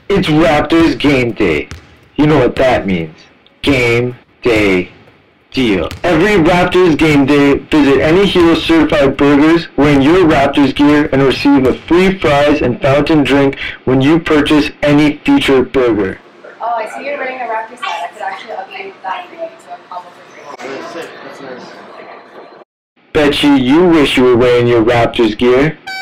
It's Raptors game day. You know what that means. Game day deal. Every Raptors game day, visit any Hero certified burgers wearing your Raptors gear and receive a free fries and fountain drink when you purchase any featured burger. Oh, I see you're wearing a Raptors hat. I could actually upgrade that for you to a combo for free. That's sick. That's nice. Bet you wish you were wearing your Raptors gear.